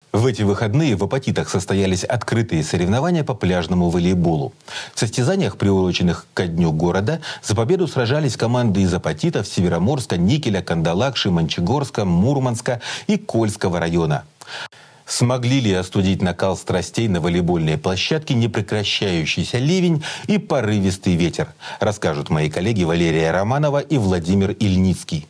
В эти выходные в Апатитах состоялись открытые соревнования по пляжному волейболу. В состязаниях, приуроченных ко дню города, за победу сражались команды из Апатитов, Североморска, Никеля, Кандалакши, Мончегорска, Мурманска и Кольского района. Смогли ли остудить накал страстей на волейбольной площадке непрекращающийся ливень и порывистый ветер? Расскажут мои коллеги Валерия Романова и Владимир Ильницкий.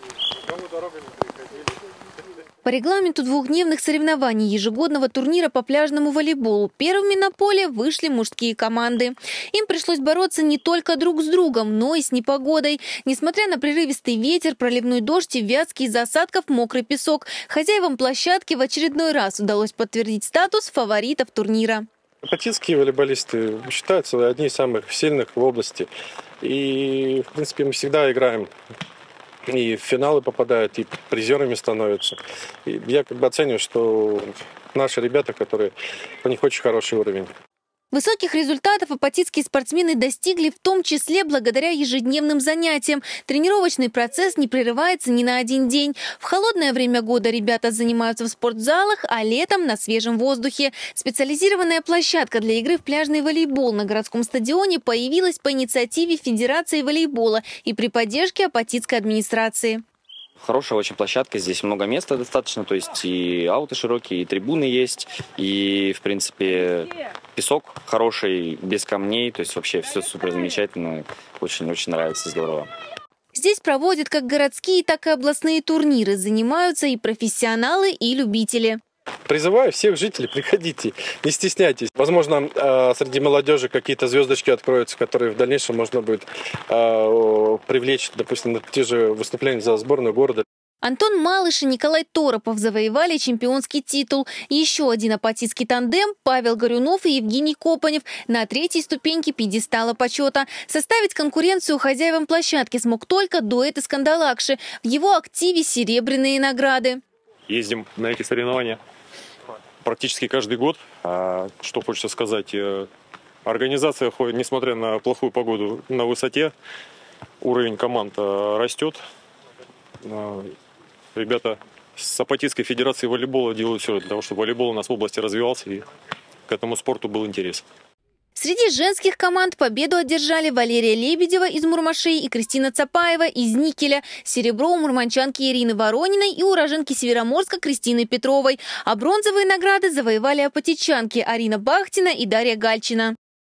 По регламенту двухдневных соревнований ежегодного турнира по пляжному волейболу первыми на поле вышли мужские команды. Им пришлось бороться не только друг с другом, но и с непогодой. Несмотря на прерывистый ветер, проливной дождь и вязкий из осадков мокрый песок, хозяевам площадки в очередной раз удалось подтвердить статус фаворитов турнира. Апатитские волейболисты считаются одни из самых сильных в области. И, в принципе, мы всегда играем. И в финалы попадают, и призерами становятся. И я оцениваю, что наши ребята, у них очень хороший уровень. Высоких результатов апатитские спортсмены достигли в том числе благодаря ежедневным занятиям. Тренировочный процесс не прерывается ни на один день. В холодное время года ребята занимаются в спортзалах, а летом на свежем воздухе. Специализированная площадка для игры в пляжный волейбол на городском стадионе появилась по инициативе Федерации волейбола и при поддержке апатитской администрации. Хорошая очень площадка, здесь много места достаточно, то есть и ауты широкие, и трибуны есть, и, в принципе, песок хороший, без камней, то есть вообще все супер замечательно, очень-очень нравится, здорово. Здесь проводят как городские, так и областные турниры, занимаются и профессионалы, и любители. Призываю всех жителей, приходите, не стесняйтесь. Возможно, среди молодежи какие-то звездочки откроются, которые в дальнейшем можно будет привлечь, допустим, на те же выступления за сборную города. Антон Малыш и Николай Торопов завоевали чемпионский титул. Еще один апатитский тандем – Павел Горюнов и Евгений Копанев – на третьей ступеньке пьедестала почета. Составить конкуренцию хозяевам площадки смог только дуэт из Кандалакши. В его активе серебряные награды. Ездим на эти соревнования практически каждый год. Что хочется сказать, организация ходит, несмотря на плохую погоду, на высоте. Уровень команд растет. Ребята с Апатитской федерации волейбола делают все для того, чтобы волейбол у нас в области развивался и к этому спорту был интерес. Среди женских команд победу одержали Валерия Лебедева из Мурмашей и Кристина Цапаева из Никеля. Серебро у мурманчанки Ирины Ворониной и уроженки Североморска Кристины Петровой. А бронзовые награды завоевали апатитчанки Арина Бахтина и Дарья Гальчина.